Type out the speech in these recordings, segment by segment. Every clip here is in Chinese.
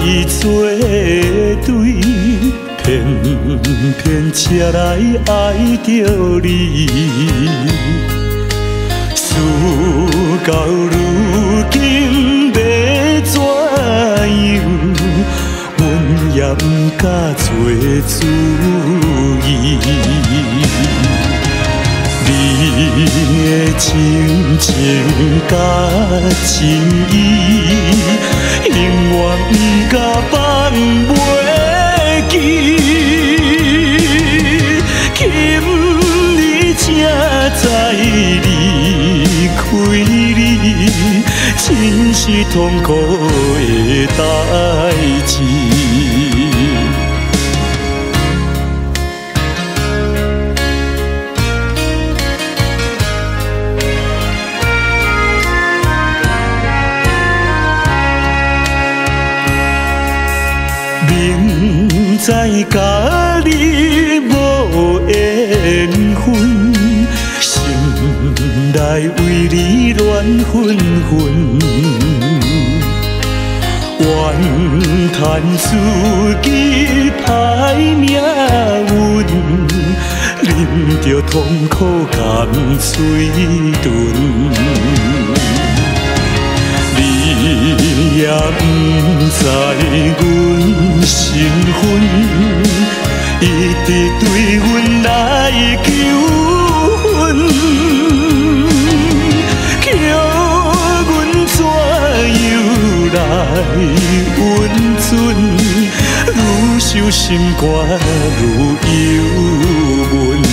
作对，偏偏车来爱着你。事到如今要怎样？阮也毋敢做主意。你的情情甲情意，永远毋甲放袂记。今日才知离开你，真是痛苦的代志。明知甲你无缘分，心内为你乱纷纷，怨叹自己歹命运，啉着痛苦甘水醇。你也不知阮身份，一直对阮来求婚，叫阮怎样来温存？愈想心肝愈忧闷。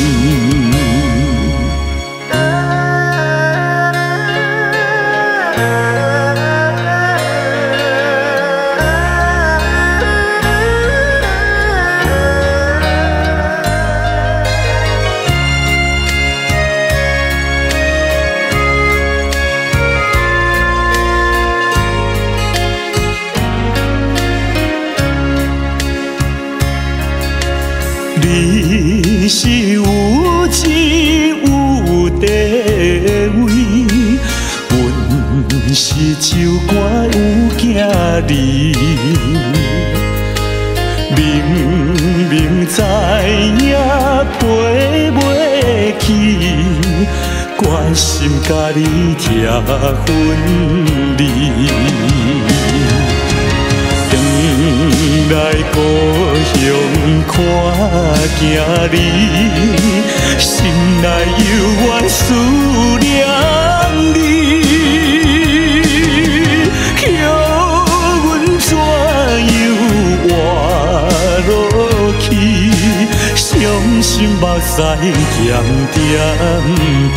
你是有钱有地位，阮是酒馆有囝儿，明明知影陪袂起，关心甲你拆分离。来故乡看囝儿，心内犹原思念你，叫阮怎样活落去？伤心目屎咸点滴。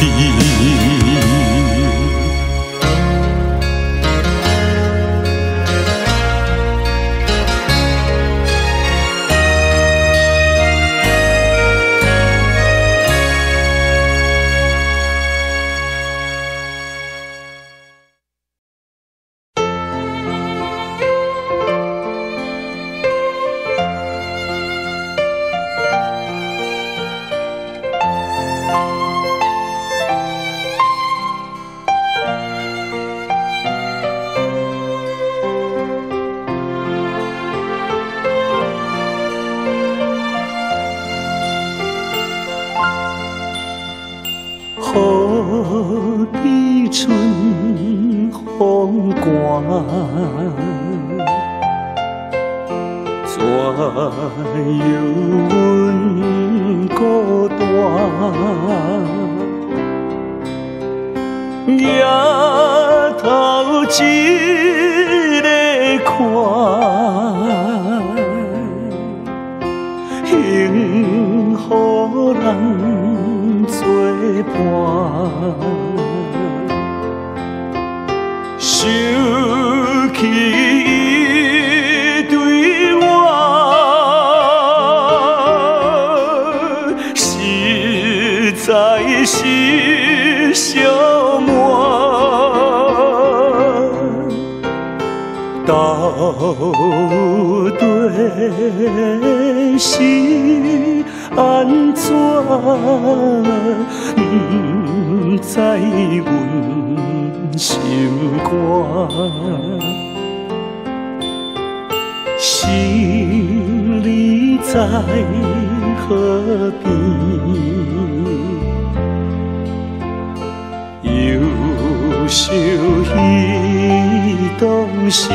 何必春风寒，怎由阮孤单？夜头一个看，幸福人作伴。想起伊对我，实在是伤满。到底是安怎？不知阮心肝。 心里在河边，忧愁彼当时，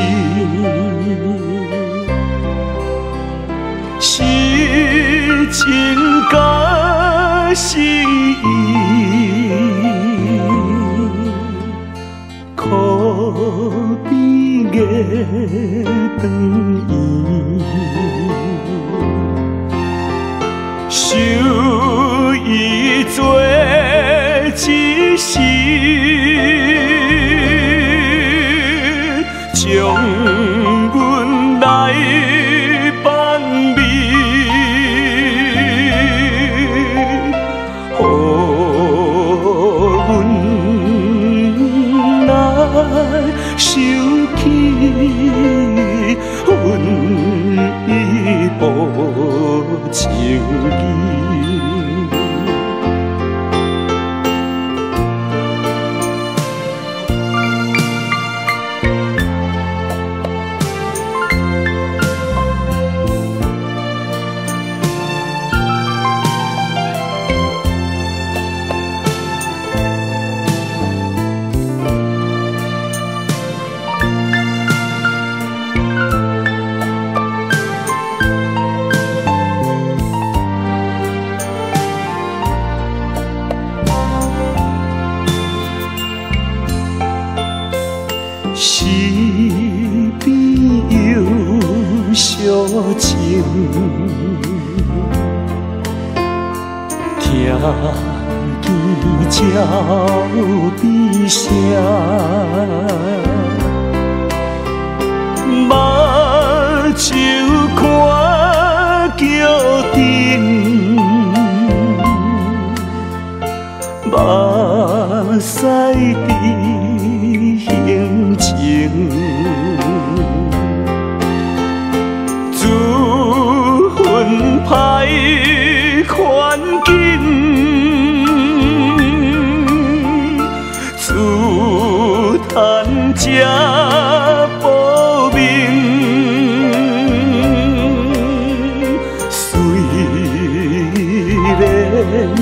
是情甲心意，可比月长圆。想伊做一时，将阮来放暝，予阮来想起阮一部情义。是朋友相情，听见鸟悲声，目睭看桥灯，目屎滴行情，自分歹环境，自叹这报命。虽然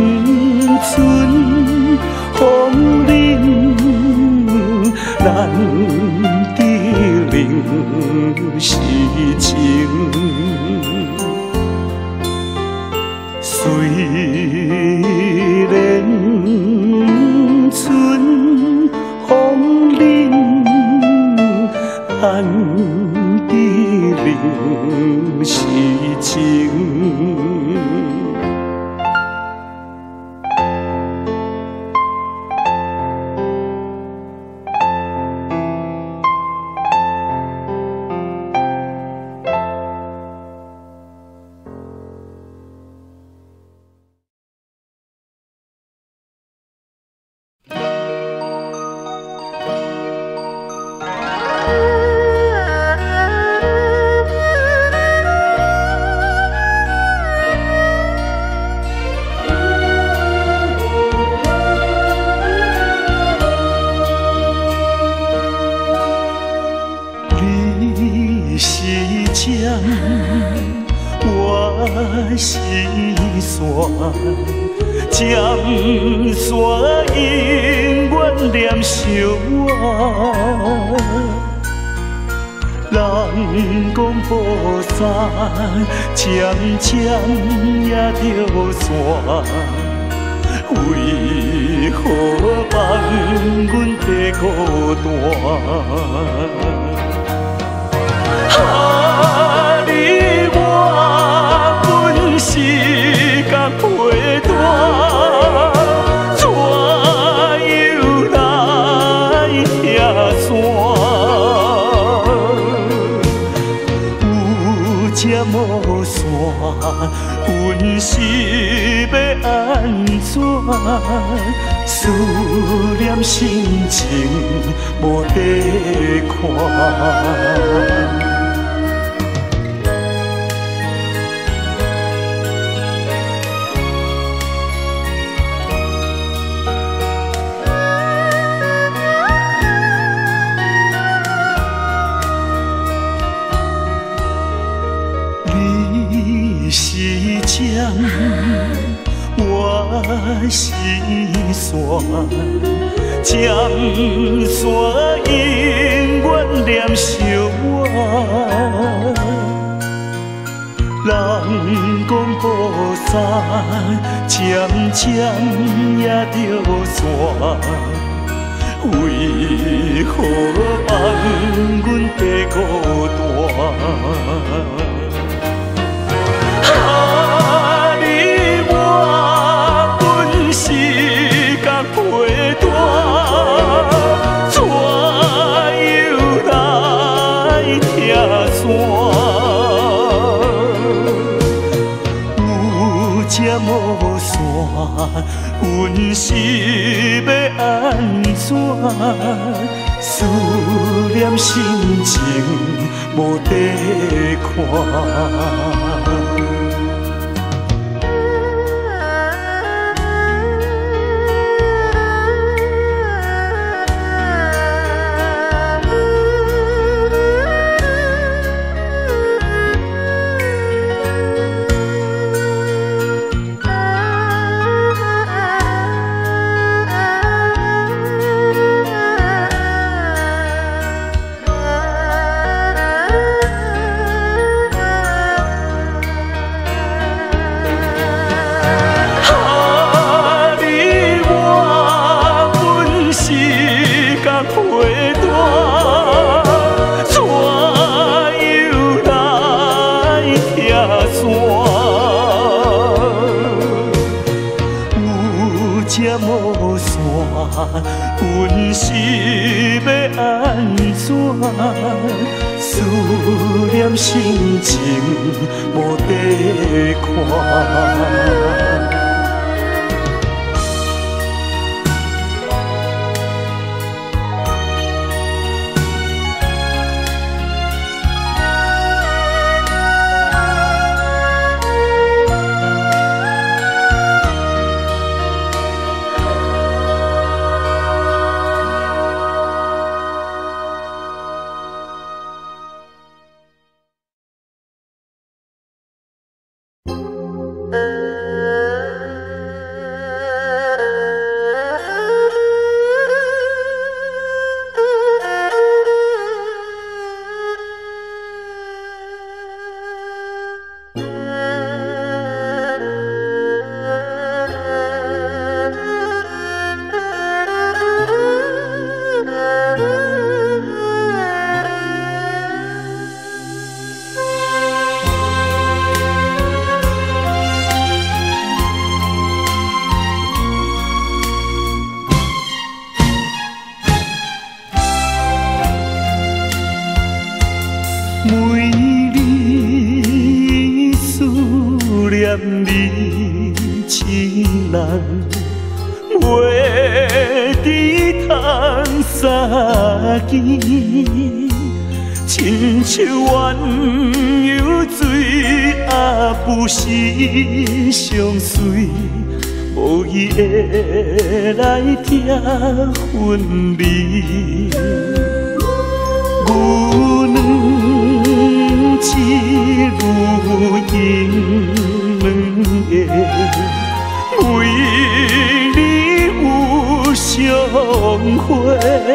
春风凛，咱的灵是情。虽然春风凛，咱的灵是情。我是线，尖线永远念相我。人讲步散，渐渐也着散，为何放阮在孤单？啊！你我本是甲配单，怎又来拆散？有这无线，阮是要安怎？思念心情无地看。 我是线，尖线永远连相我。人讲步散，渐渐也着散。 为何放阮地孤单？啊，你我本是共陪伴，怎又来拆散？有这无线。 阮是要安怎？思念心情无地看。 阮是要安怎？思念心情无地看。 你亲人，袂知通相见，亲像鸳鸯水，也不是相随，无伊会来听分离。牛郎一如银两个，为你有相会，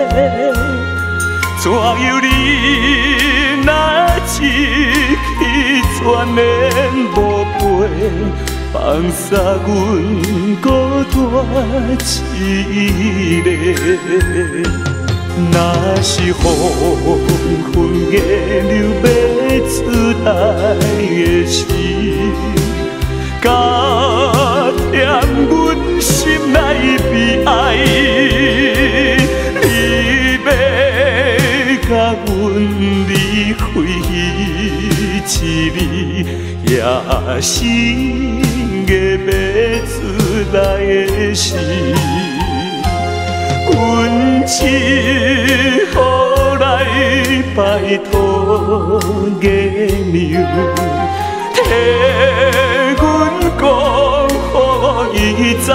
怎有你那一去全然无陪，放下阮孤单一个。 若是雨昏月流要出来的时，加添阮心内悲哀。你要甲阮离开一日，也是月要出来的时。 阮只好来拜托月娘，替阮讲，予伊知，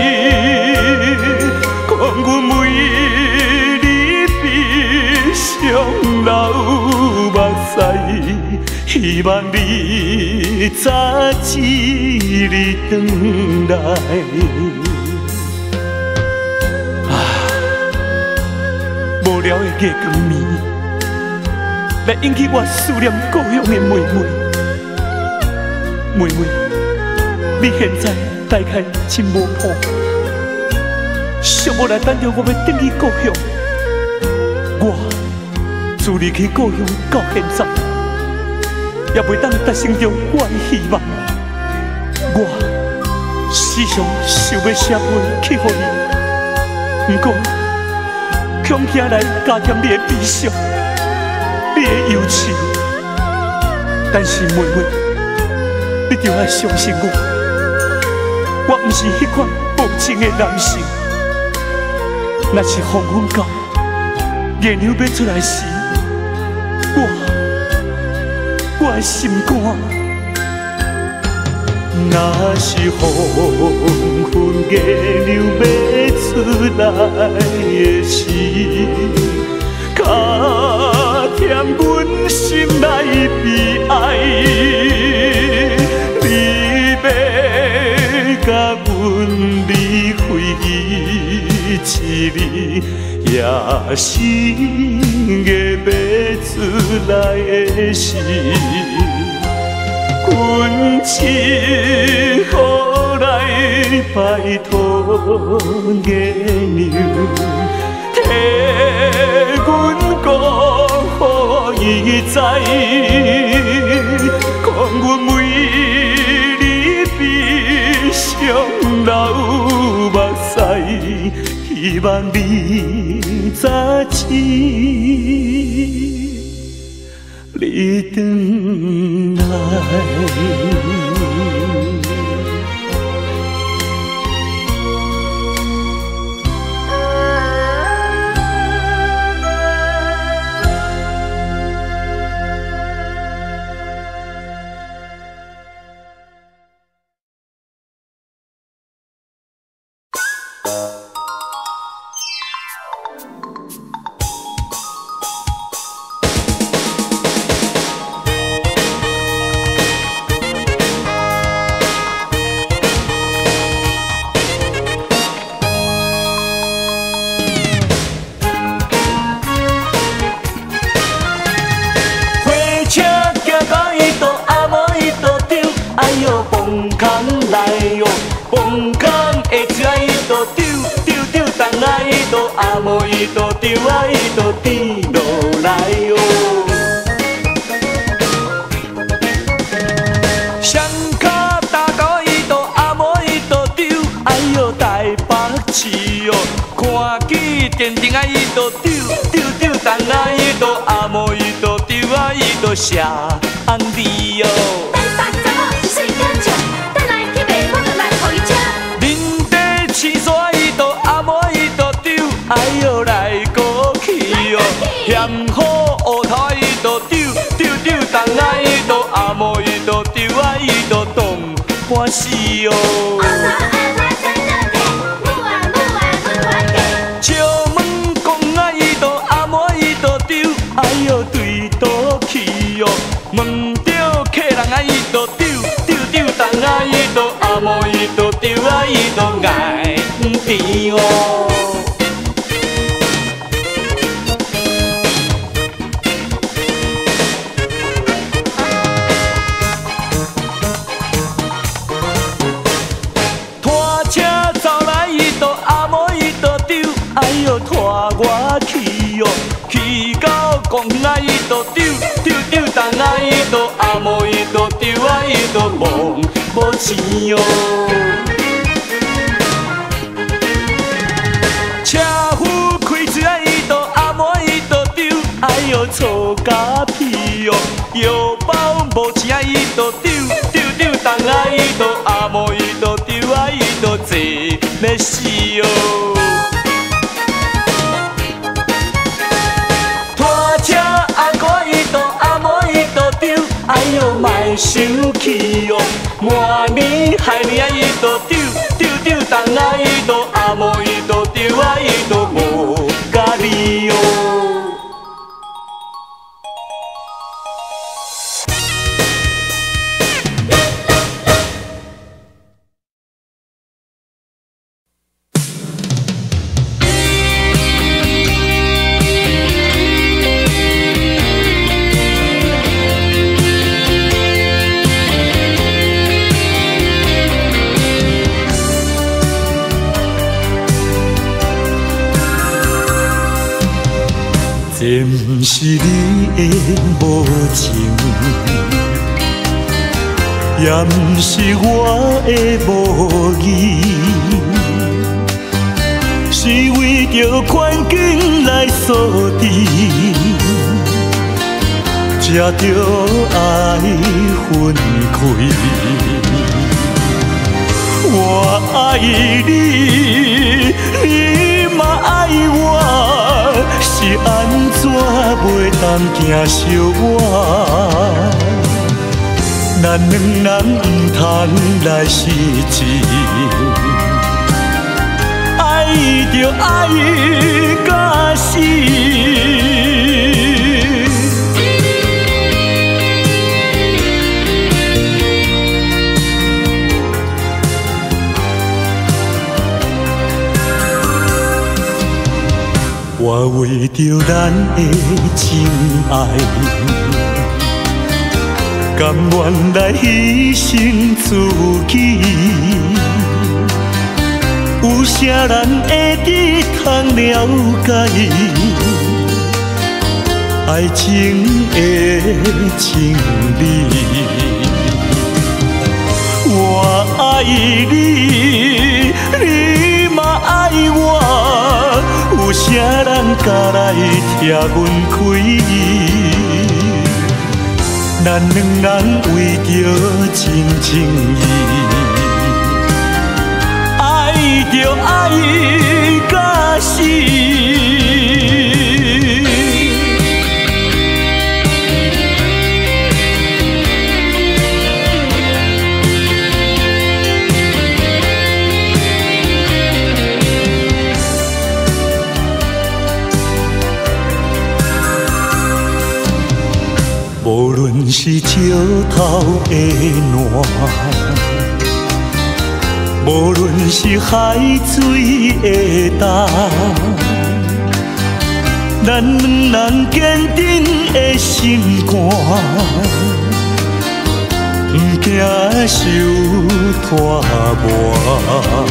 讲阮为你闭上流目屎，希望你早起你回来。无聊的月光暝，来引起我思念故乡的妹妹。妹妹，你现在大概真无谱，寂寞来等着我要转去故乡。我自离开故乡到现在，也袂当达成着我的希望。我时常想要写信去予你，不过恐惊来加添你的悲伤，你的忧愁。但是妹妹，你着要相信我不是迄款无情的男性。若是黄昏到，月亮要出来时，我的心肝。若是黄昏月亮要出来的时，较添阮心内悲哀。你要甲阮离开一日，也是月要出来的时。阮只好来拜托月亮，替阮讲，予伊知，讲阮为你悲伤流目屎，希望你早起你回来。下红字哦，台北查某是细干唱，等来去买我就来互伊吃。恁在青山伊都阿妹伊都丢，哎哟来过去哦，嫌好乌头伊都丢，东啊伊都阿妹伊都丢啊伊都冻半死哦。笑问讲啊伊都阿妹伊都丢，哎哟对倒去哦。问着客人啊，伊都丢，东啊伊都阿妹伊都丢啊，伊都爱不甜哦。拖车走来，伊都阿妹伊都丢，哎哟拖我去哦，去到公园啊，伊都丢。东啊伊都阿妹伊都丢啊，伊都忙无钱哦。车夫开嘴啊，伊都阿妹伊都丢，哎哟错甲屁哦。药包无钱啊，伊都丢，东啊伊都阿妹伊都丢啊，伊都坐要死哦。哎哟，莫生气哦！满年害你啊，伊都丢，东啊伊都阿妹伊都丢啊，伊都无甲你哦。你这不是你的无情，也不是我的无义，是为着环境来锁定，才着爱分开。我爱你，你嘛爱我，是安怎袂当行相偎？咱两人不通来失志，爱着爱到死。我为着咱的真爱，甘愿来牺牲自己。有啥人会知通了解爱情的真理？我爱你，你嘛爱我。有啥人敢来替阮开？咱两人为着真情义，爱着爱到死。无论是石头的烂，无论是海水的干，咱两人坚定的心肝，不惊受拖磨。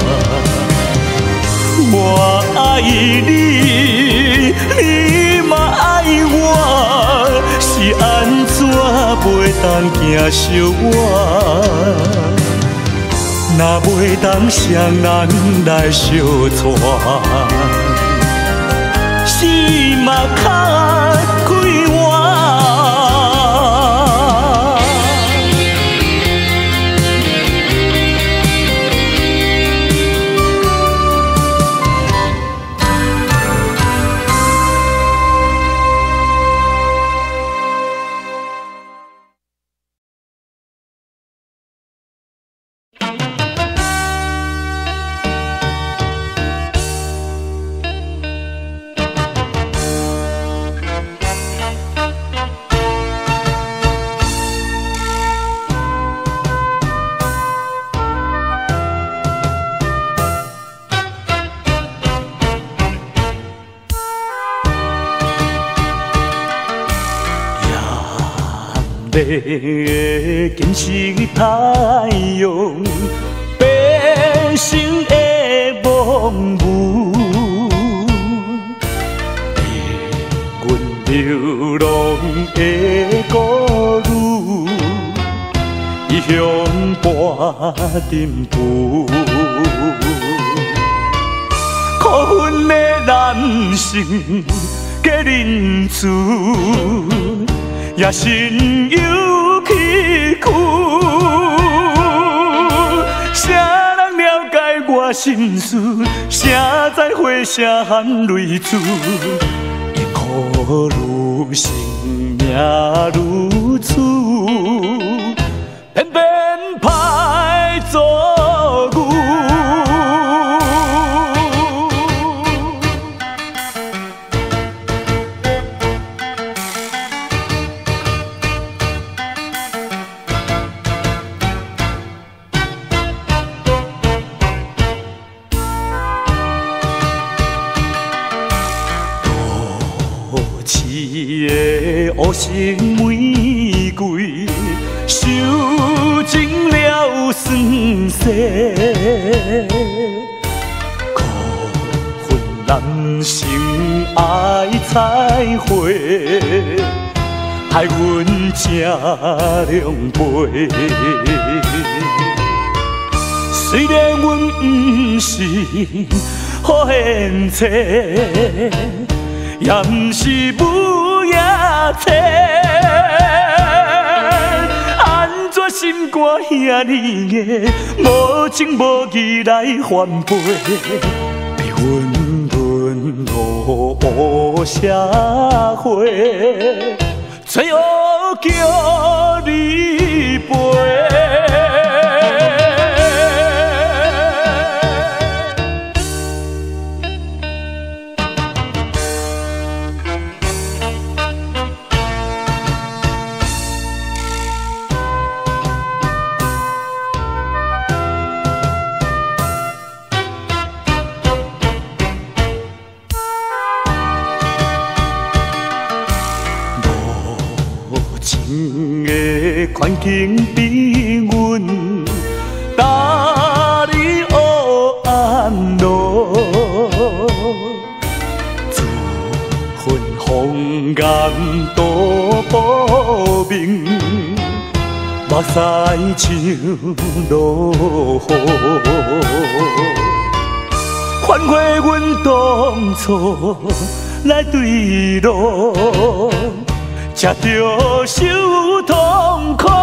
我爱你，你嘛爱我，是安怎袂当行相偎？若袂当双人来相带，死嘛较快活。今时太阳变成的梦雾，阮流浪的孤女，异乡伴阵雨，可恨的男性皆认输。也心有崎岖，啥人了解我心事？谁知花声含泪珠？因苦愈深，命愈苦，偏偏歹做牛。乌色玫瑰，收尽了酸涩，苦恨男心爱彩花，害阮正两杯。虽然阮不是好贤妻，也不是母爷妻，安怎心肝遐呢个无情无义来翻倍，被阮沦落黑社会，最后叫你陪。环境比阮搭你黑暗路，自焚红颜多报明，目屎像落雨，反悔阮当初来对路。吃着受痛苦，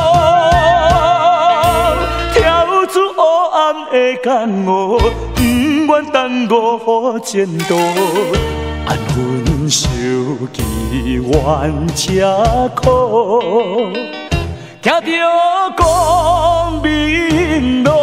跳出黑暗的监狱，不愿耽误前途。安分守己愿吃苦，行着光明路。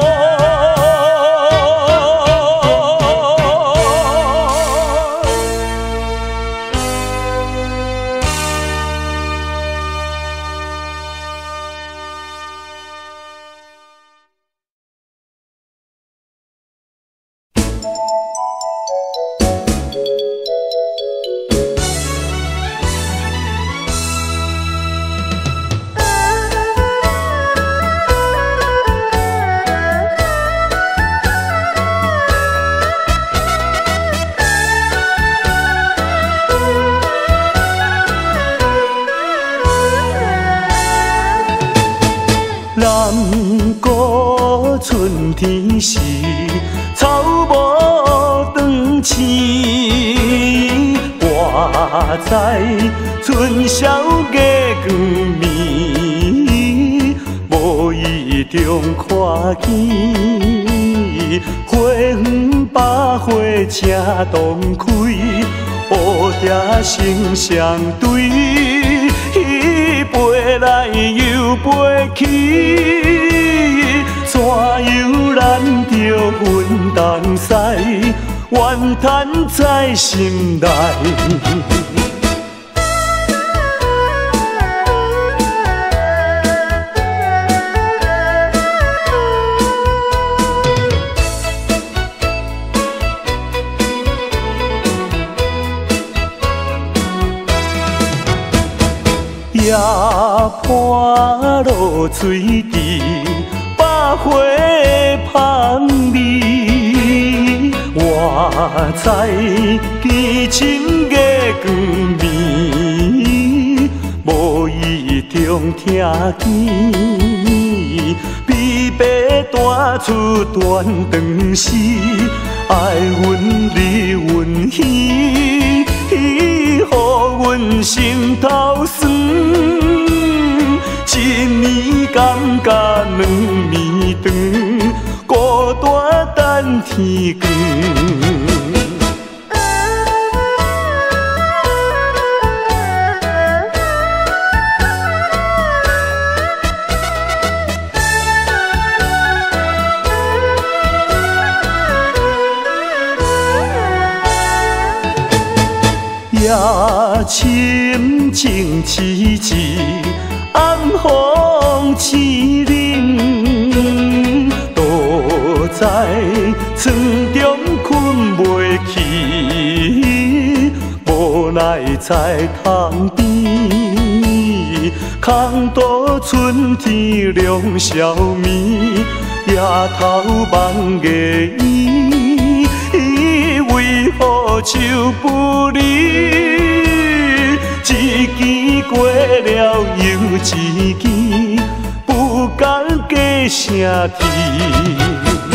春天时，草木长青，我在春宵月光暝，无意中看见花园百花正当开，乌蝶成双对，飞来又飞去。怎样咱着分东西，怨叹在心内。夜半露水滴。花香味，我在凄清月光暝，无意中听见，悲悲弹出断肠诗，爱阮离阮远，予阮心头酸。一年感觉两暝长，孤单等天光。夜深静凄凄。暗风凄冷，独在床中困袂去，无奈在窗边，空渡春天凉宵暝，夜头望月圆，为好手不离，一支过了又一支，不敢加声啼。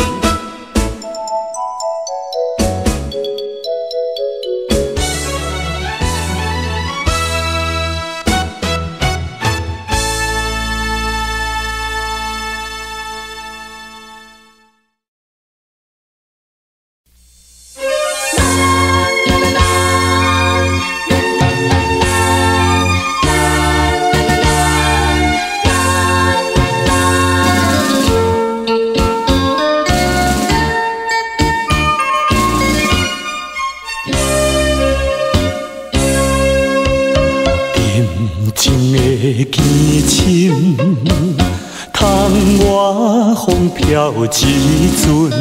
轻轻窗外风飘一阵，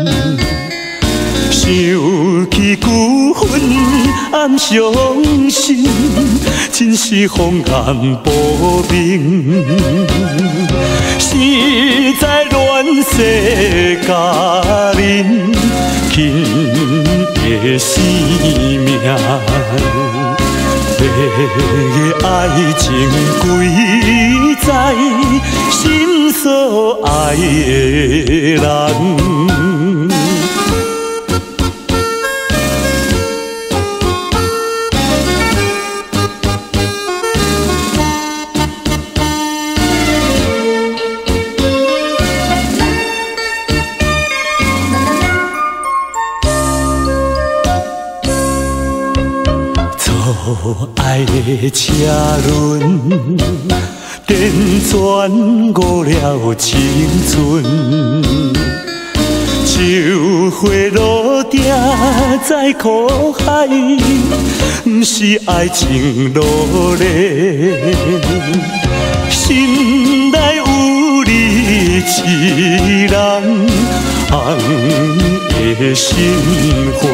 想起旧恨暗伤心，真是风眼无明。实在乱世佳人，轻的生命。的爱情贵在心所爱的人。爱的车轮，电转误了青春。秋花落定在苦海，不是爱情落泪。心内有你一人，红的心花。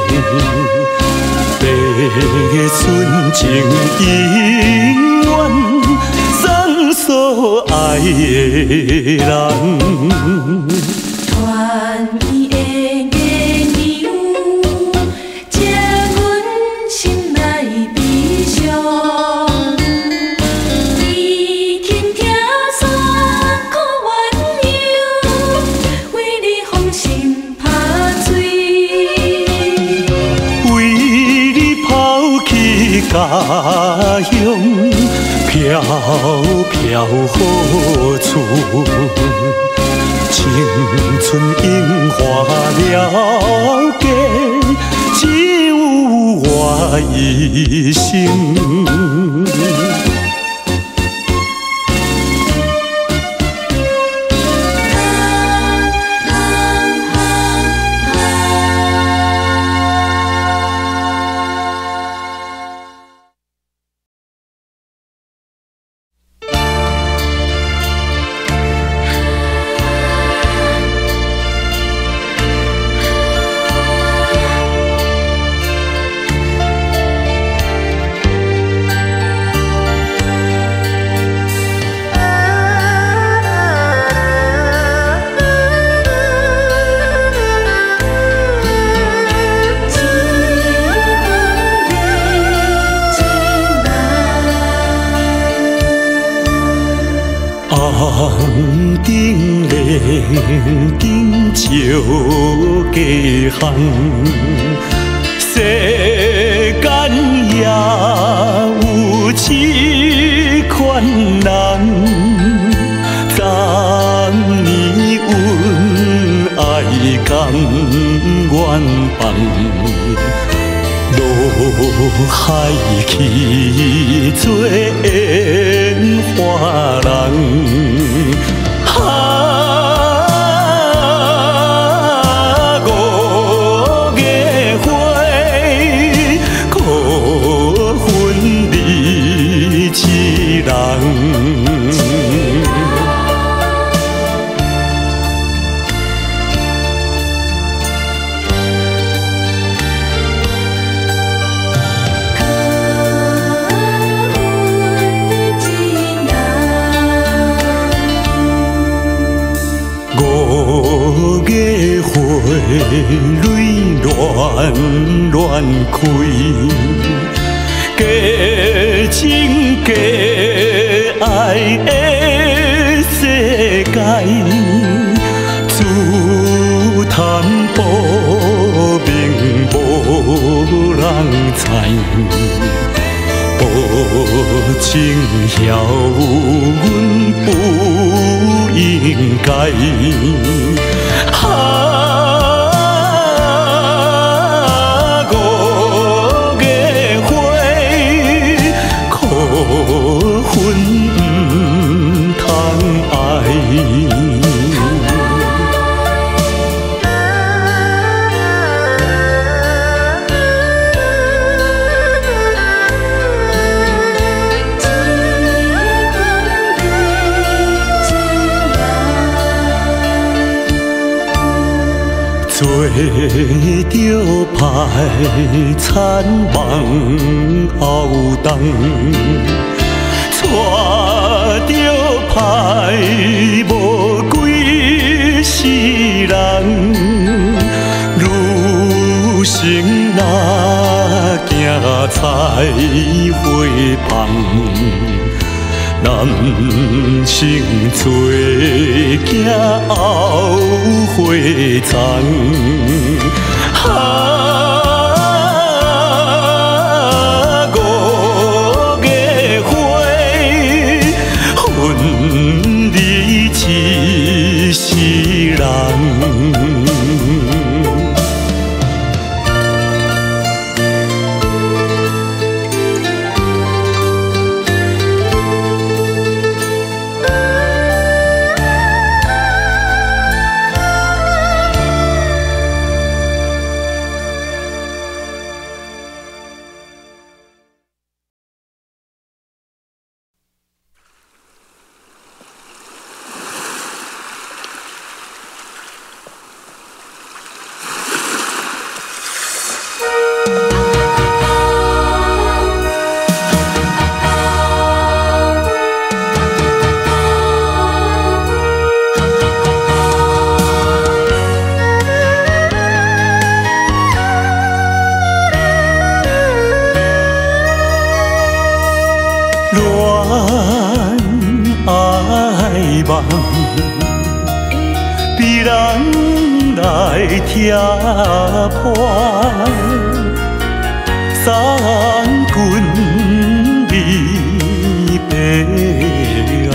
的纯情永远送所爱的人。 团圆的月亮，这阮心内悲伤。你轻听山歌鸳鸯，为你芳心拍水。家乡飘飘何处？青春樱花了结，只有我一生。红顶连顶照家乡，世间也有这款人。昨年阮爱甘愿放，落海去做烟花人。5月花，可分你一人。 泪乱乱开，假情假爱的世界，自叹不明无人知，无情晓阮不应该。5月花，可恨不通爱。做着歹田梦后冬，带着歹无几世人，女生若行菜花香。男性做囝后花丛，5月花，恨你一世人。别人来踢破三军离别啊，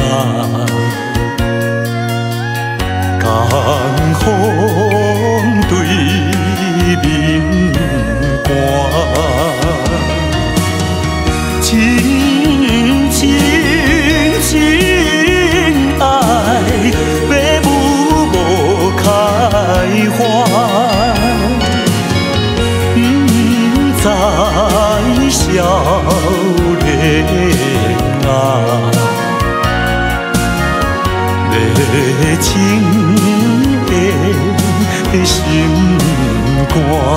江风对面寒，情情情爱。开花，不知少年啊，热情的心肝。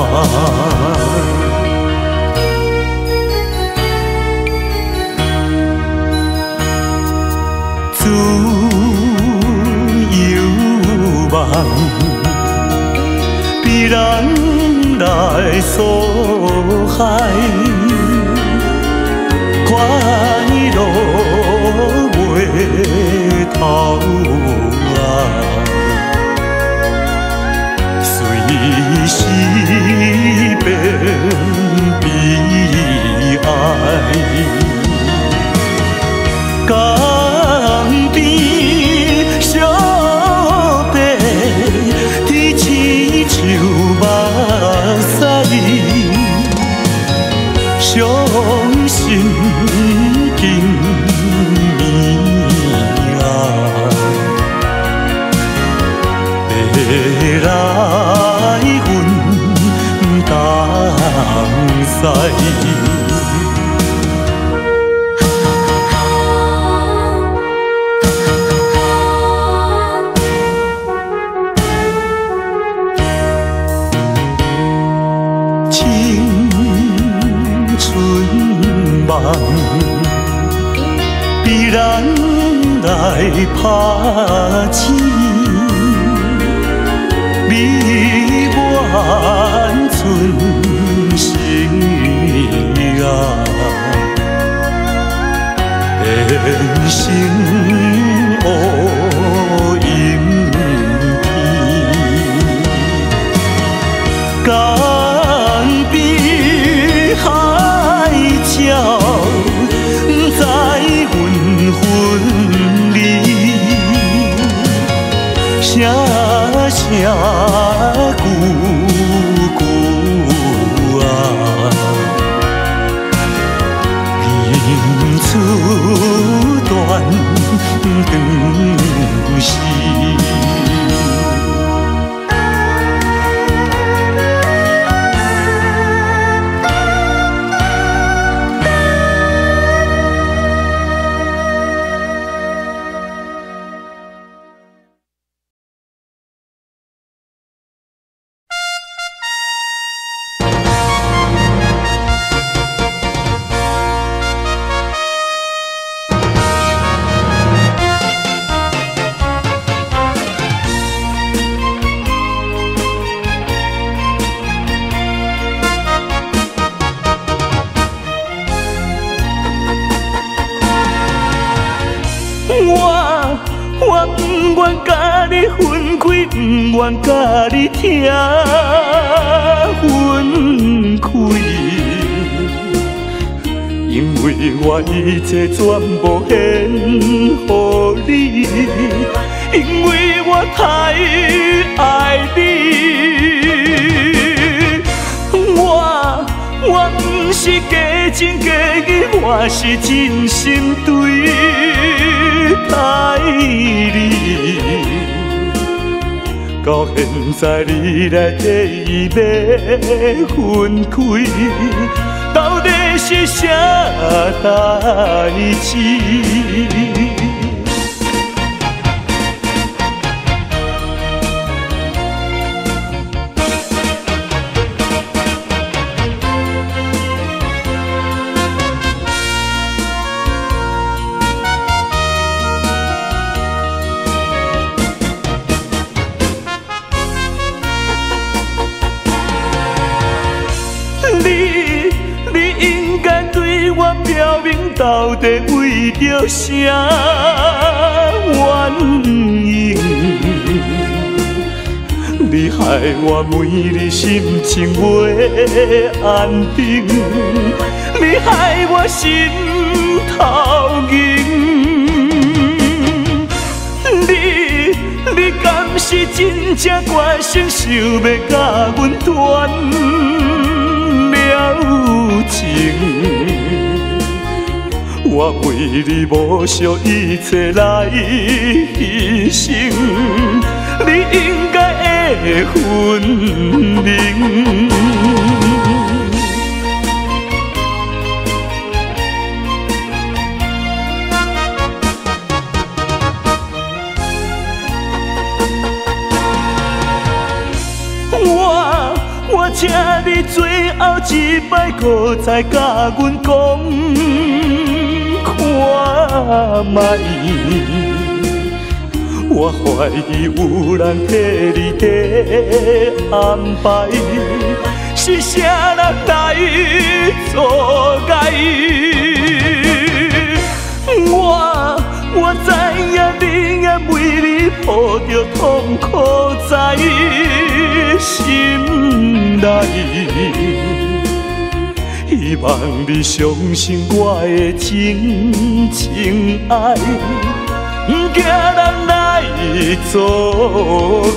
别人来所害，快乐袂透啊，随时变悲哀。江边小白，天青树目屎，伤心经年啊，要来阮东西。别人来拍醒你。 存心啊，变成乌阴天。江边海鸟，不知纷纷离，声声句句啊，吟出段长诗。我不愿甲你分开，不愿甲你听分开，因为我一切全部献予你，因为我太爱你。我不是假情假意，我是真心对待你。到现在你来提议要分开，到底是啥代志？你应该对我表明，到底为着啥原因？你害我每日心情袂安定，你害我心头硬。你敢是真正决心，想要甲阮断了情？我为你无惜一切来牺牲，你应该会分明。我请你最后一摆，搁再甲阮讲看卖。我怀疑有人替你在安排，是啥人来阻碍？我知影你也为你抱着痛苦在心内，希望你相信我的真情爱，不惊人来阻碍。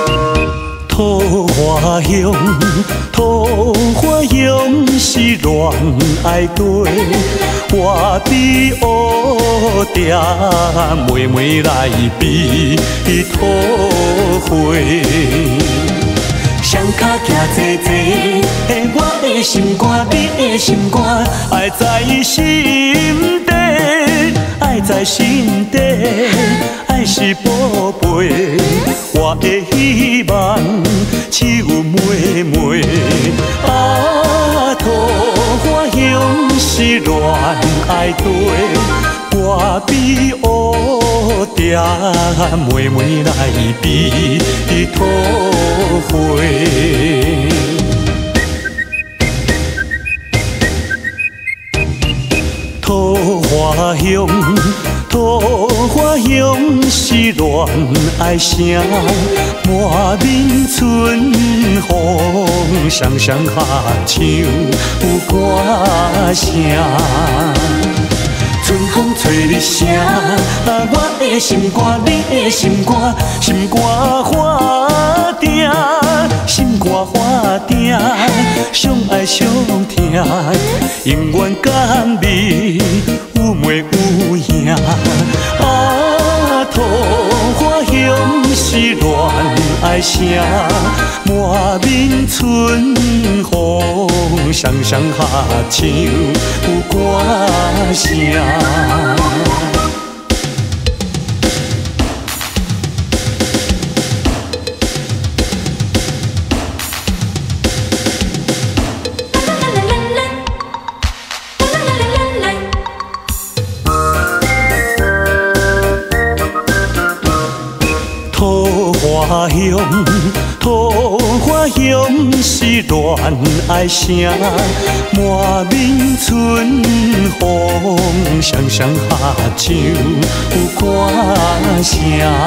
桃花乡是热爱对，我比乌蝶妹妹来比讨回。双脚行坐坐，我的心肝，你的心肝，爱在心底，爱在心底，爱是宝贝，我的希望，只有妹妹。啊，桃花香是恋爱对，我比乌蝶妹妹来比讨回。桃花香，桃花香是恋爱声，满面春风，双双合唱有歌声。春风吹日声，我的心肝，你的心肝，心肝花定，心肝花定，相爱相听，永远甘美有妹有兄。啊，桃花香是恋爱声，满面春风，双双合唱有歌声。桃花香，桃花香是恋爱声，满面春风，双双合唱有歌声。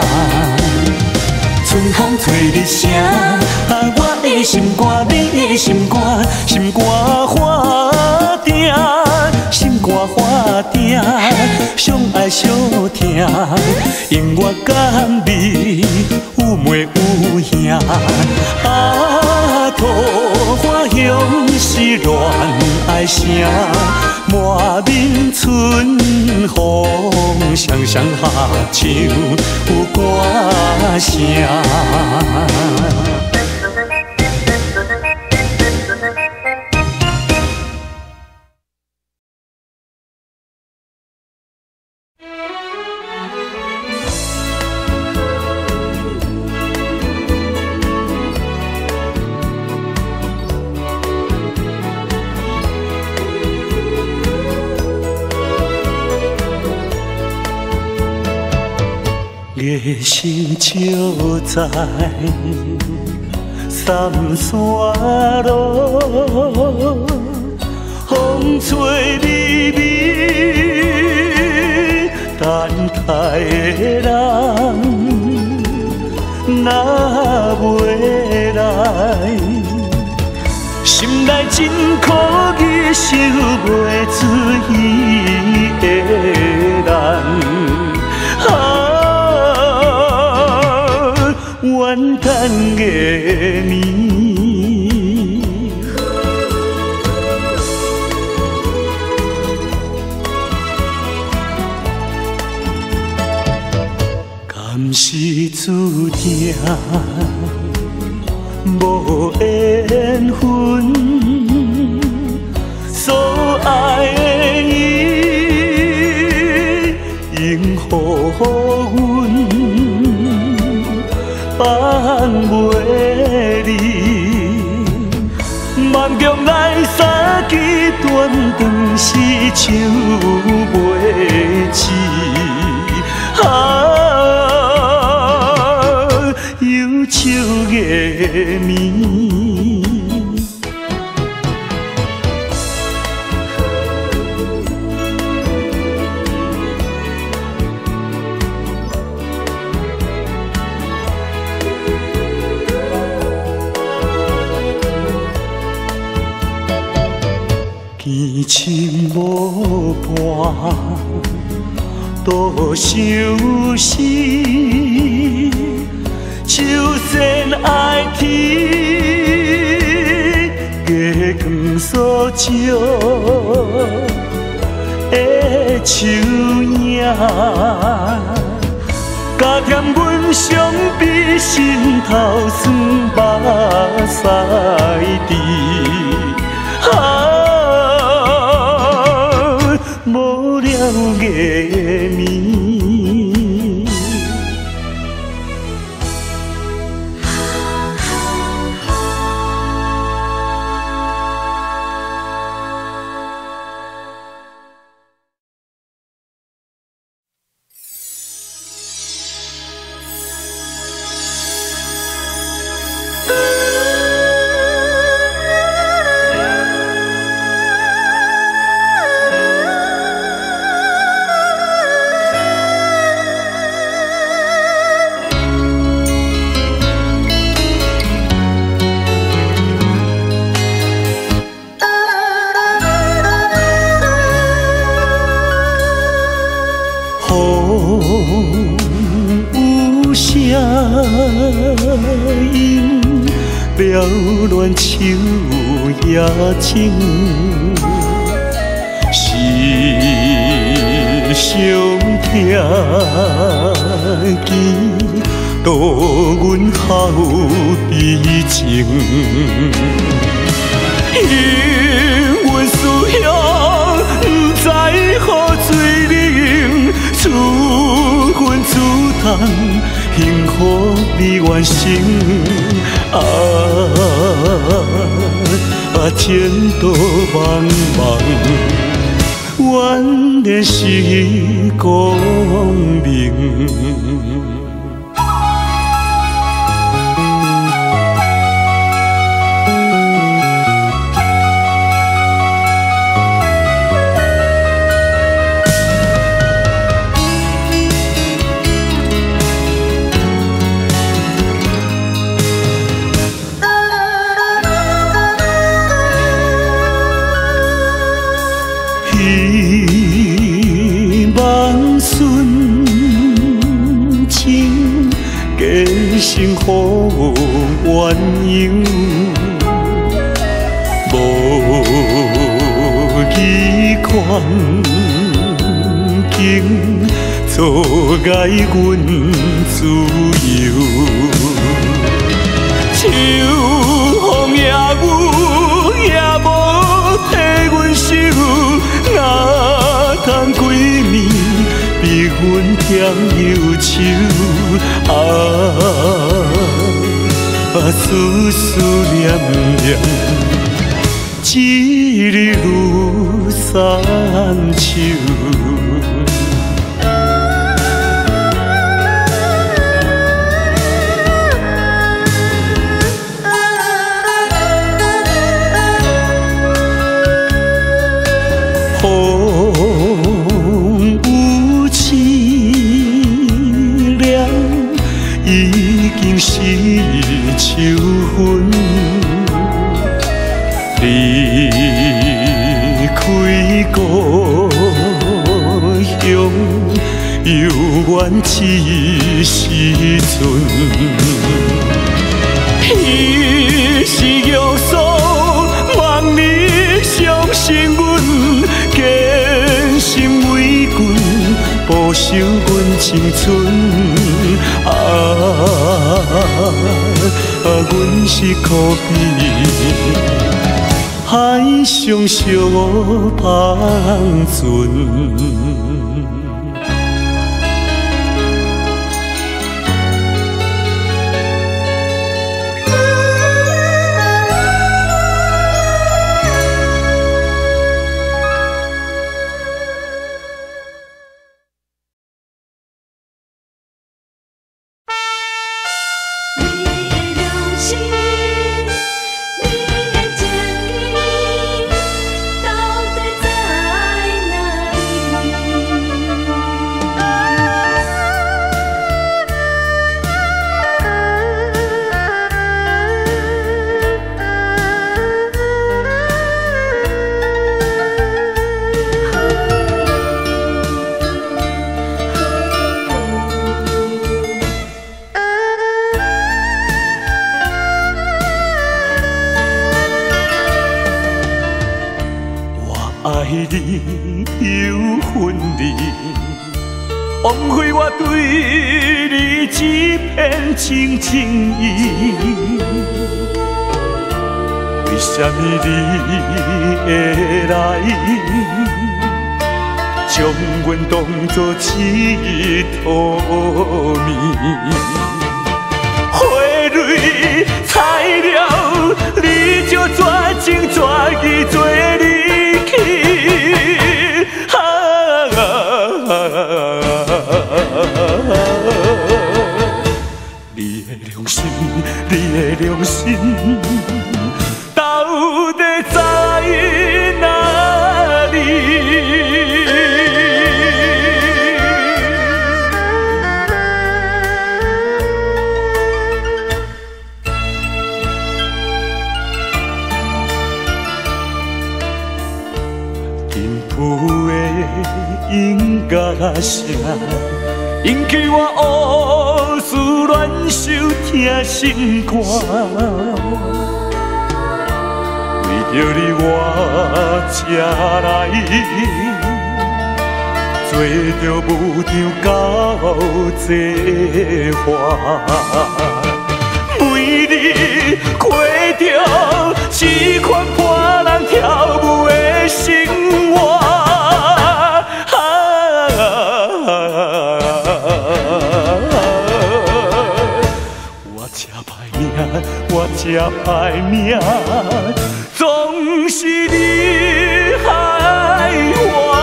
春风吹日声，我的心肝，你的心肝，心肝花定，心肝花定，相爱相听，永远甘美有妹有兄。啊，桃花香是恋爱声，满面春风，双双合唱有歌声。夜深照在三山路，风吹微微，等待的人若袂来，心内真苦意受袂出伊的人。怨叹月暝，敢是注定无缘分，所爱的伊应予阮。放袂离，万丈来三枝断肠是唱袂起，忧愁月暝。见情无伴，多相思。手线爱天，月光所照的树影，加添阮伤悲心头酸目屎滴。无了月暝。了乱秋夜静，是上疼见度阮孝悲情，因阮思乡，不知何罪人，自恨自叹，幸福未完成。前途茫茫，原来是光明。幸福鸳鸯，无期款境，阻碍阮自由。秋风夜雨也无替阮受，哪通几暝逼阮添忧愁？思思念念，一日如山秋。风有凄凉，已经是秋分。离开故乡，犹原一时阵。彼时玉树，望你相信阮，坚心为君，保守阮青春。阮是可悲。海上相碰船。 到底在哪里？ 有分离，枉费我对你一片情意。为什么你会来，将阮当作一坨面？花蕊菜了，你就绝情绝义做离去。你的良心，你的良心，到底在哪里？幸福的音乐声，引起我乌思乱想，疼心肝。为着你，我才来，做着武场到这番。每日过着这款破人跳舞的生活。我这歹命，总是你害我。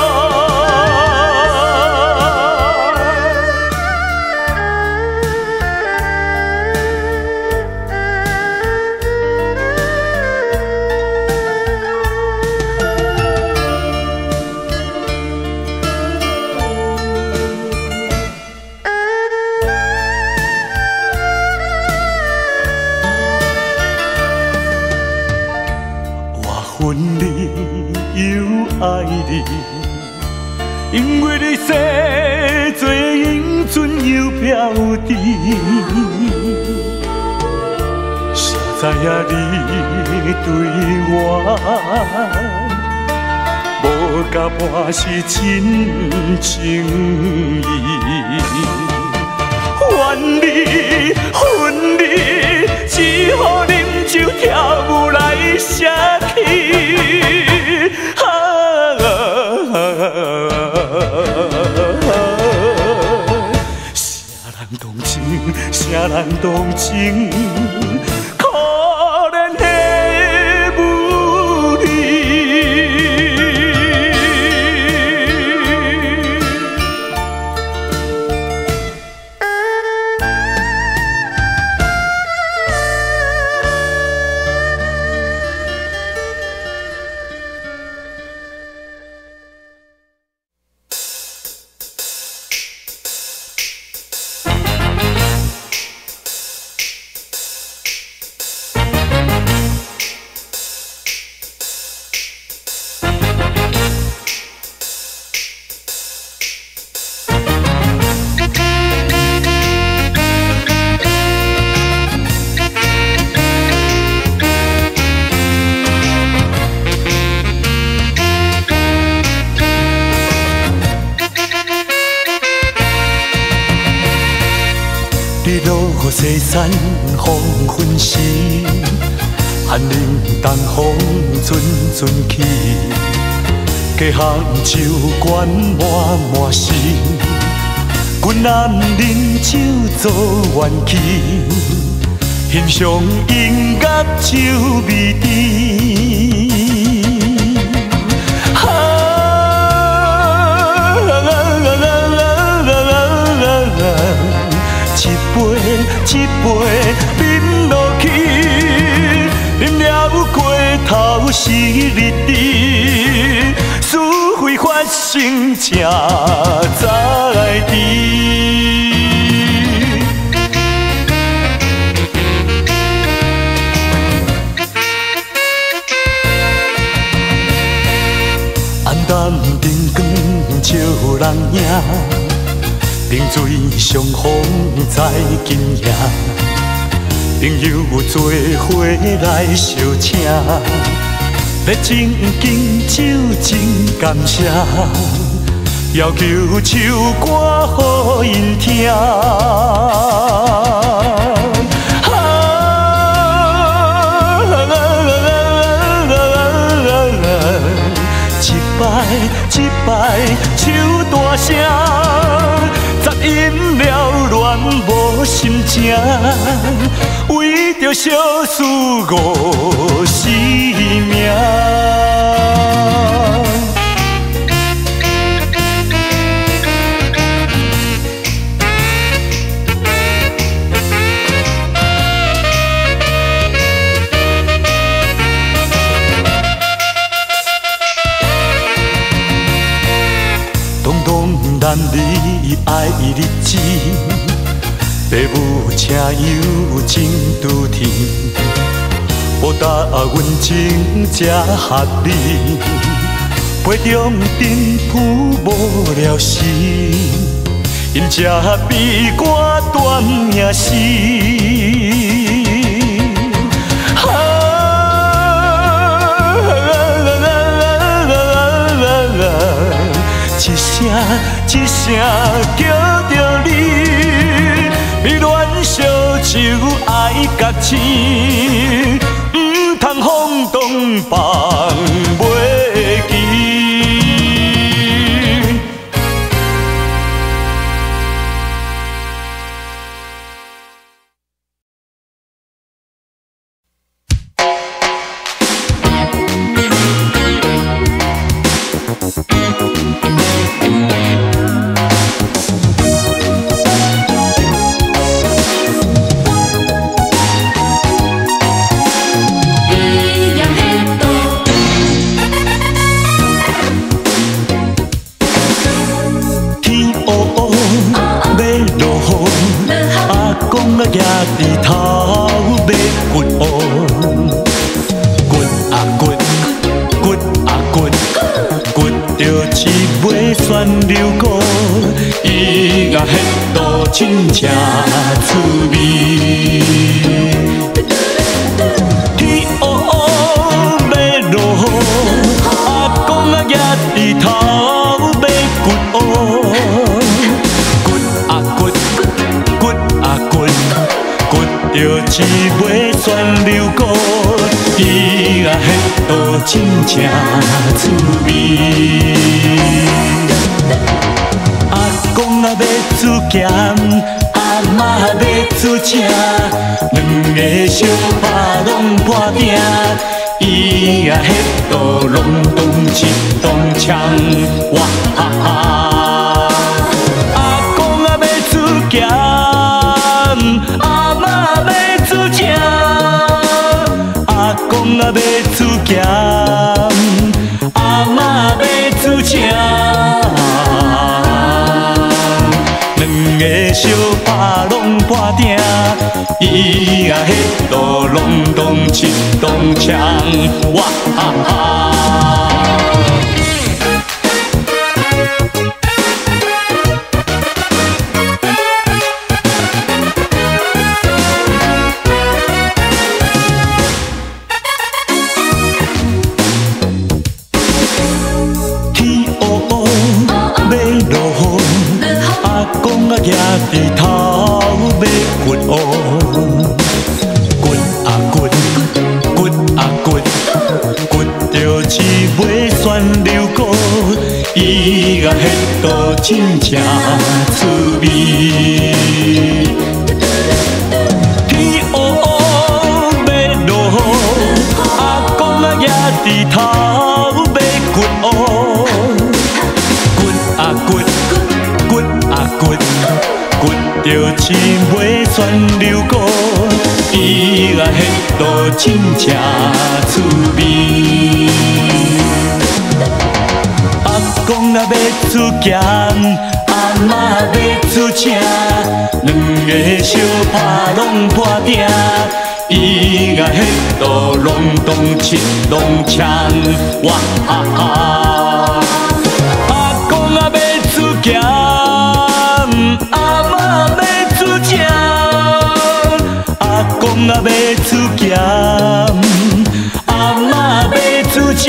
分离又爱你，因为你洗做英俊又标致。谁知影你对我无甲半丝真情意，怨你恨你，只好啉酒跳舞来舍弃。谁人同情，谁人同情，可怜的母女。日落西山黄昏时，寒冷东风阵阵起，家乡酒馆满满是，阮男饮酒做怨气，欣赏音乐酒味甜。一杯饮落去，饮了过头是日子，是非发生才知。暗淡灯光照人影。冷水相逢在今夜，朋友做伙来相请， 要种金酒真感谢，要求唱歌予因听。一摆唱大声，杂音缭乱无心情，为着小事误生命。男儿爱日子，父母请油真拄天，报答阮情才合理，杯中珍珠无了时，因这悲歌断命诗。一声叫着你，美恋烧酒爱甲醒，唔通轰动放袂记。举伫头要掘乌，掘啊掘，掘啊掘，掘着一尾旋流果，伊啊迄道真正趣味。天乌乌要落雨，阿公啊举伫头要掘乌。着一尾旋流果，伊啊迄道真正趣味。阿公啊要煮咸，阿嬷要煮正，两个小把拢搬鼎，伊啊迄道隆咚一咚锵，哇哈哈！阿公啊要煮咸。阿公啊要煮咸，阿嬷要煮正，两个小把拢搬鼎，伊啊迄道隆咚一咚锵，哇哈哈！举伫头要掘乌，掘啊掘，掘啊掘，掘着一尾旋流果，伊啊迄道真正趣味。天乌乌要落雨，阿公啊举伫头要掘乌，掘啊掘，掘啊掘。掘着一尾旋流果，伊啊迄道真正趣味。阿公啊要煮咸，阿嬷要煮正，两个小把拢搬鼎，伊啊迄道隆咚一咚锵，哇哈哈！阿公啊要煮咸。阿公啊要煮咸，阿嬷要煮正，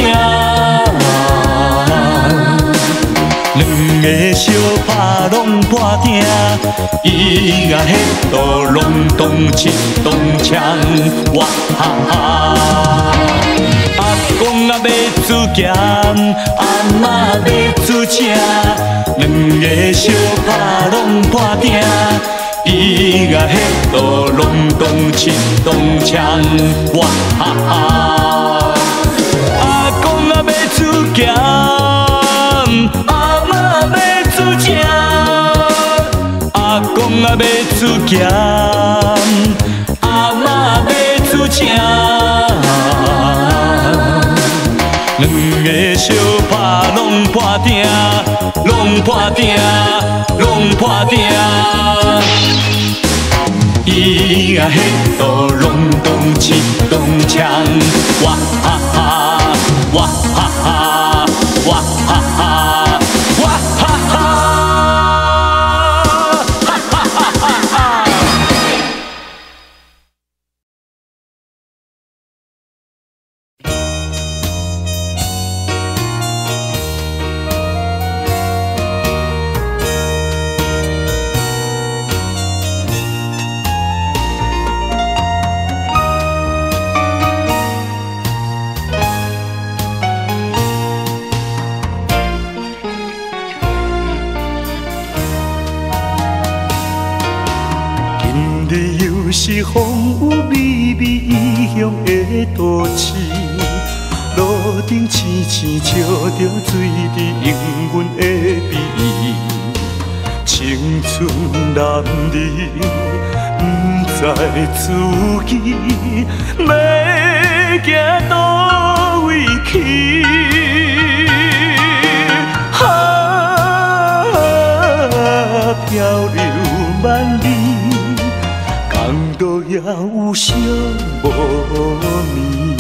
两个相拍拢破鼎，伊啊迄度拢动情动枪，哇哈哈！阿公啊要煮咸，阿嬷要煮正，两个相拍拢破鼎，伊啊迄度拢动情动枪，哇哈哈！阿公啊要煮咸。阿公啊要煮咸，阿嬷要煮正，两个相拍拢破鼎，拢破鼎，拢破鼎。伊啊迄度拢动情动枪，哇哈哈，哇哈哈，哇哈哈，哇哈哈。是风有微微异乡的都市，路顶青青笑着水滴迎阮的鼻，青春男儿不知自己要行倒位去。漂流万里。讲到也有伤无眠，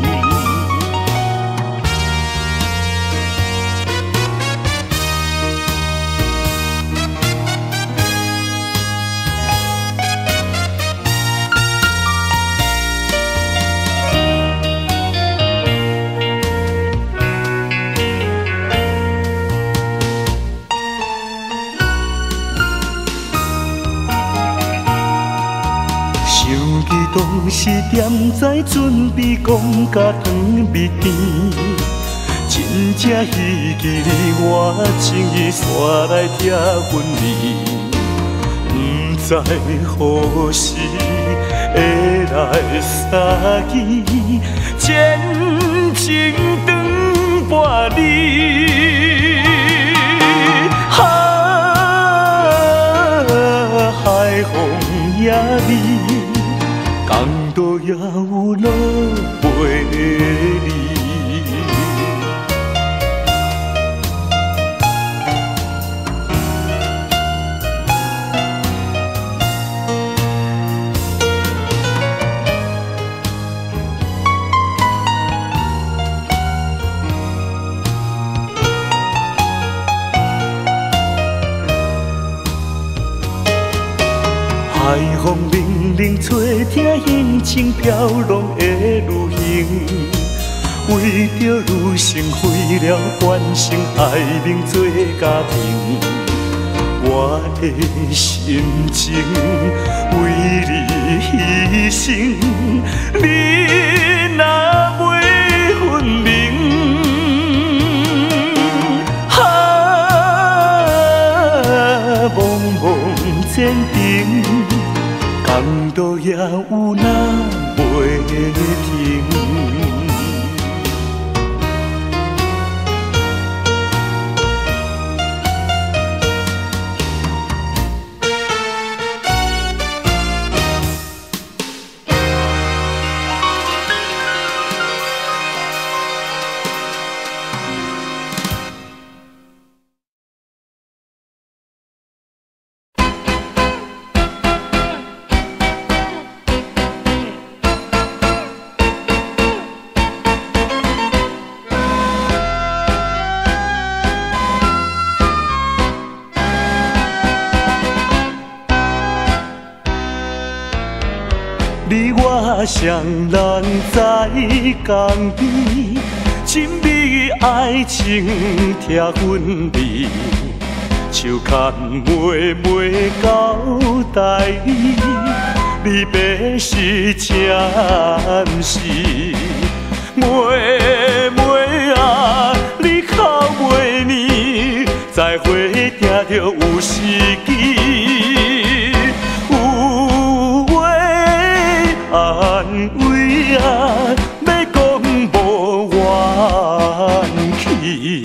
当时踮在准备讲甲汤蜜甜，真正希冀你我情意煞来拆分离，不知何时会来相见，渐情长半里。海风也美。讲到也有落袂离，海风凛凛吹，听阴晴飘浪的旅行，为着女性为了完成爱命做家庭，我的心情为你牺牲，你若袂分明，茫茫前程。讲到也有那袂停。你我双人在江边， 深美爱情拆分离，手牵妹妹交代你，离别是暂时。妹妹啊，你哭袂呢？再会定着有时机，有话安慰啊，要讲无怨气。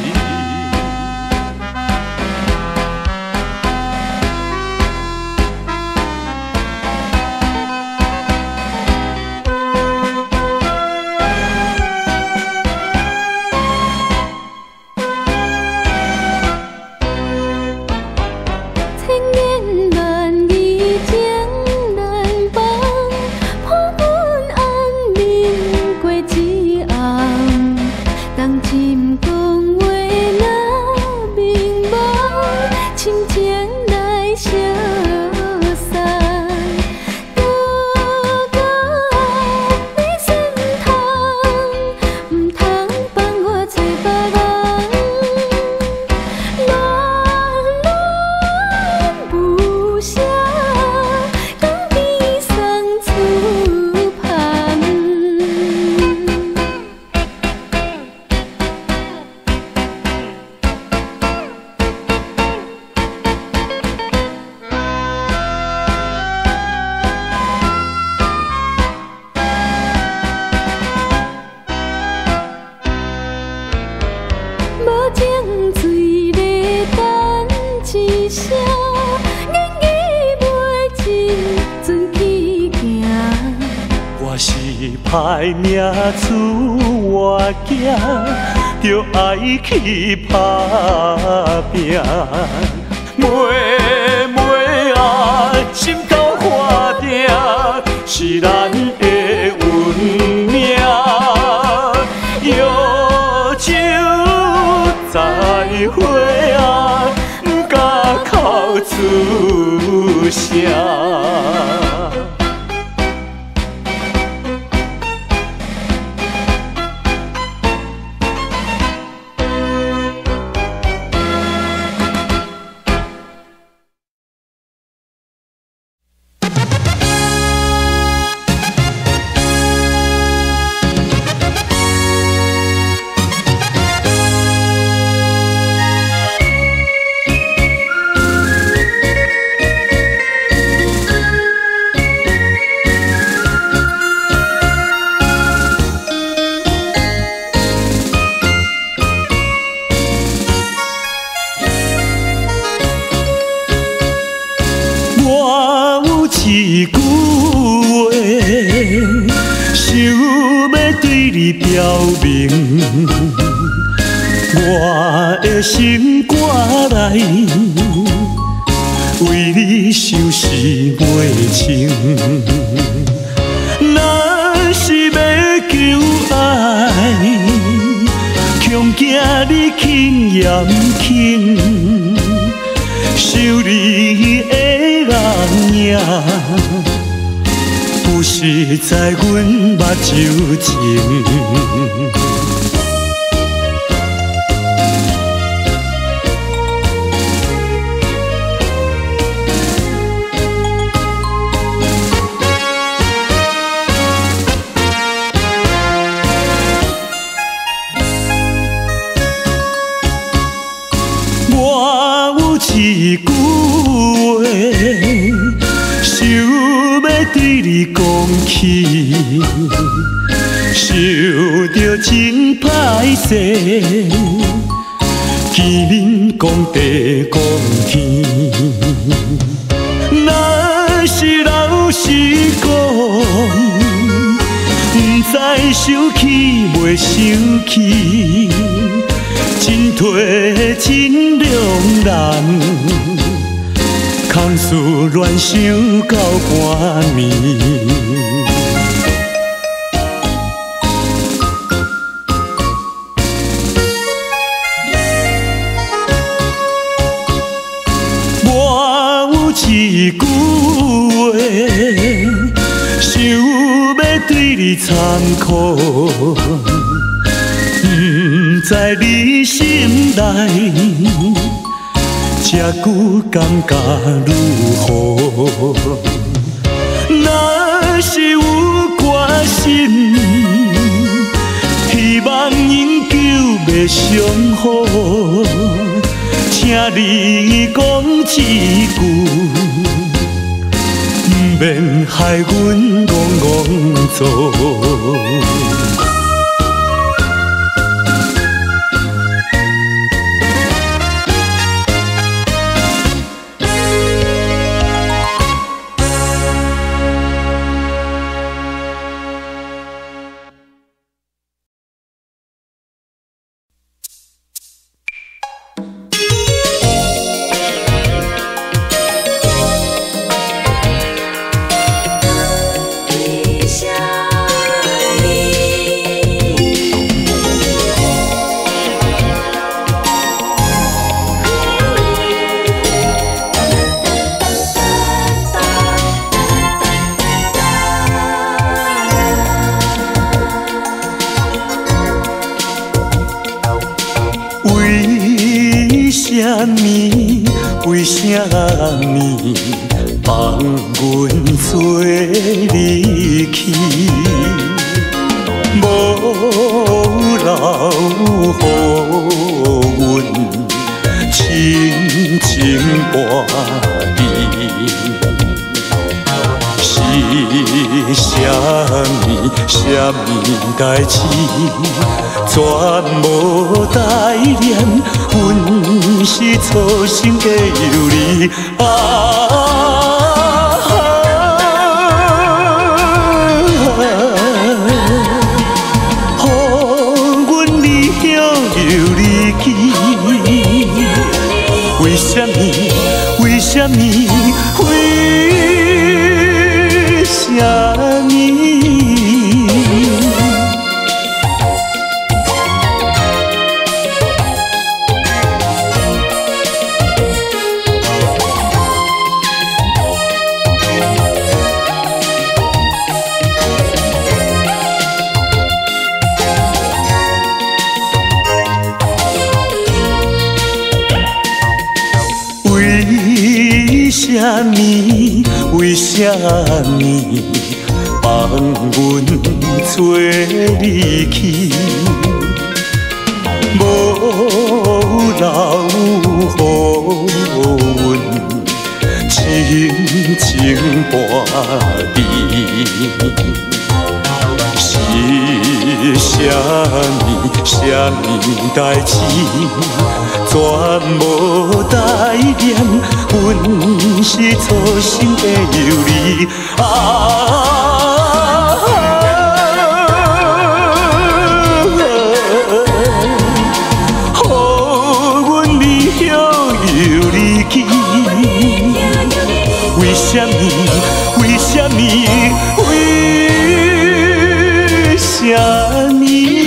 歹命出外囝，着爱去打拼。妹妹啊，心头花定是咱的运命。摇酒再会啊，不敢哭出声。一句话，想要对你表明，我的心肝内为你相思袂清。若是要求爱，恐惊你轻言轻，想你的人影，不是在阮目睭前。我有一句话，想要对你讲起，想着真歹势，见面讲地讲天。若是老实讲，不知生气袂生气。真体真两人，空思乱想到半暝。我有一句话，想要对你残酷。 知你心内，这久感觉如何？若是有决心，希望永久袂伤好，请你讲一句，不免害阮戆戆做。为什么放阮做离去？无留予阮深情跋沂。是什么代志，全无代念，阮是错心假有你予阮离乡又离去，为什么？为什么？为什么？为什么放阮做离去？无留予阮深情跋沂。是什么代志，全无代念，阮是错心假有你予阮离乡又离去，为什么？为什么？为什么？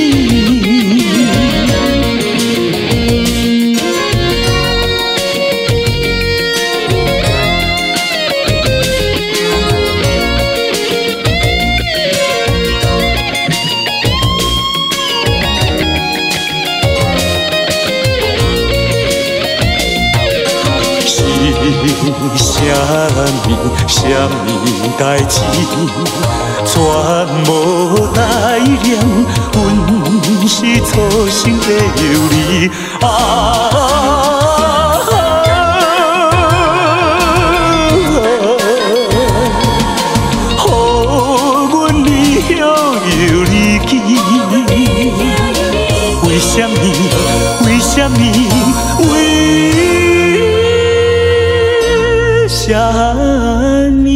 什么代志，全无代念，阮是错心假有你予阮离乡又离去，为什么？为什么？为什么？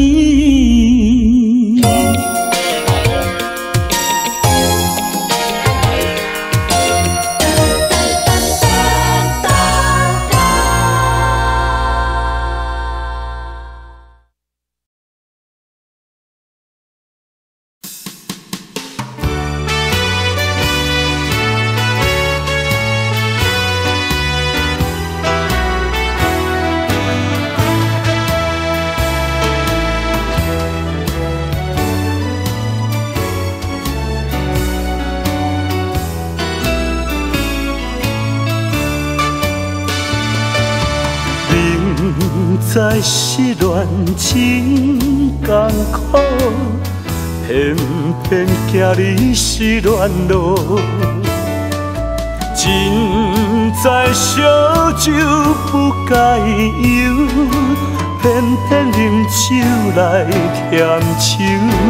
知失恋真艰苦，偏偏行你失恋路。真知烧酒不解忧，偏偏饮酒来添愁。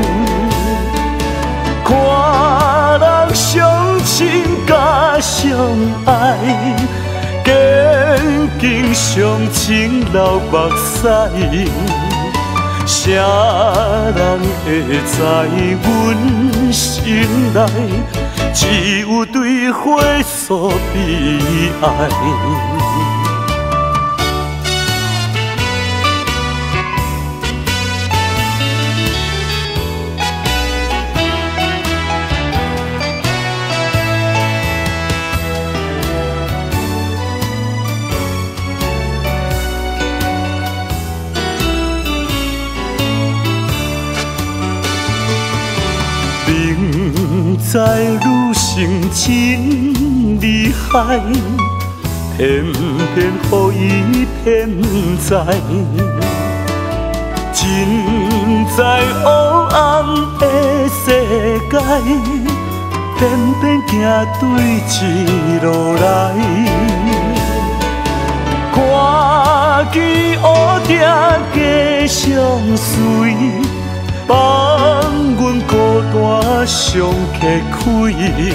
看人相亲甲相爱，究竟相情流目屎。啥人会知阮心内，只有对花诉悲哀。明知女性真厉害，偏偏予伊骗在。真知黑暗的世界，偏偏行对一路来。看见乌定加相随。放阮孤单上客开，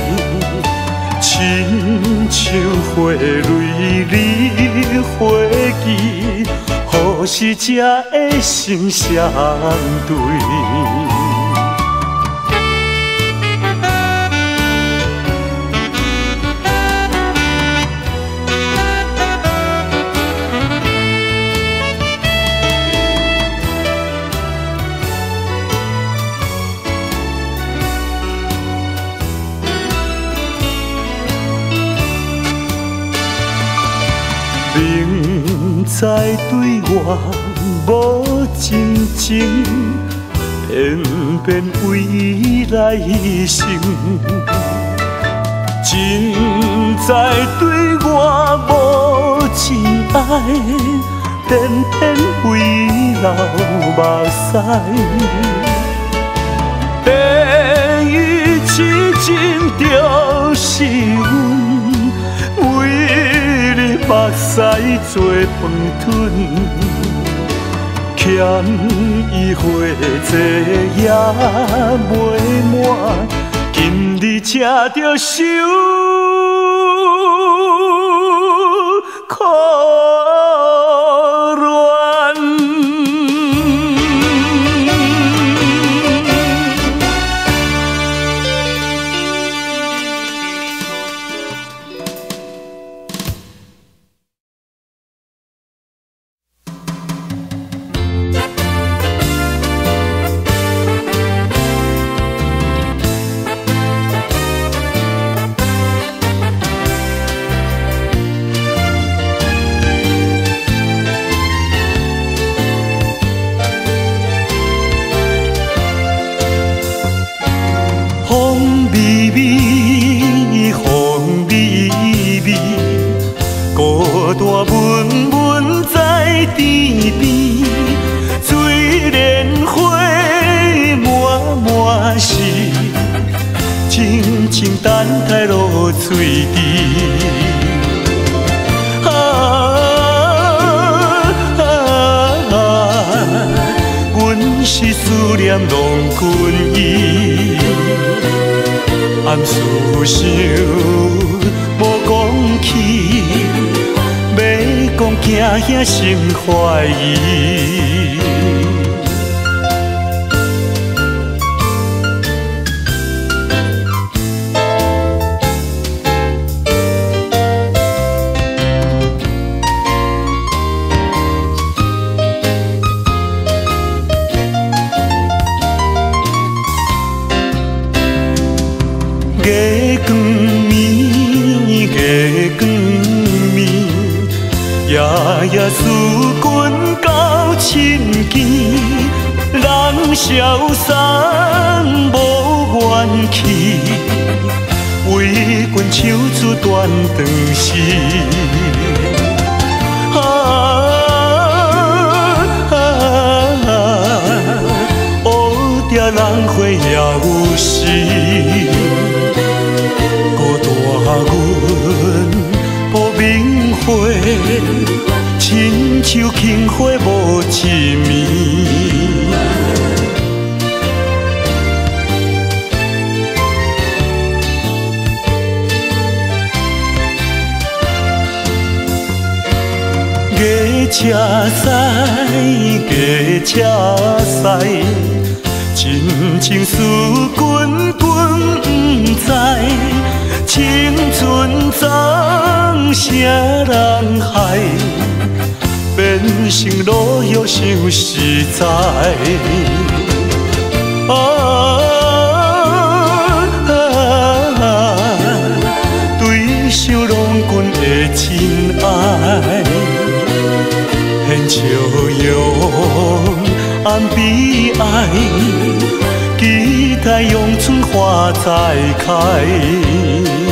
亲像花蕊离花枝，何时才会成相对？明知对我无真情，偏偏为伊来牺牲。真知对我无真爱，偏偏为伊流目屎。第一次真就是阮，为你目屎做饭吞，欠伊花债也袂满，今日才着受苦恋。风微微，风微微，孤单闷闷在天边，水莲花满满是，静静等待落水滴。阮是思念浪君意。暗思想，无讲起，要讲惊遐心怀疑。月光暝，月光暝，夜夜思君到深更，人消散无怨气，为君唱出断肠诗。 亲像轻花无一面。月车驶，月车驶，真情思滚滚不知，青春总啥人害，变成路欲伤实在。对上郎君的亲爱。牵笑容，安悲哀，期待阳春花再开。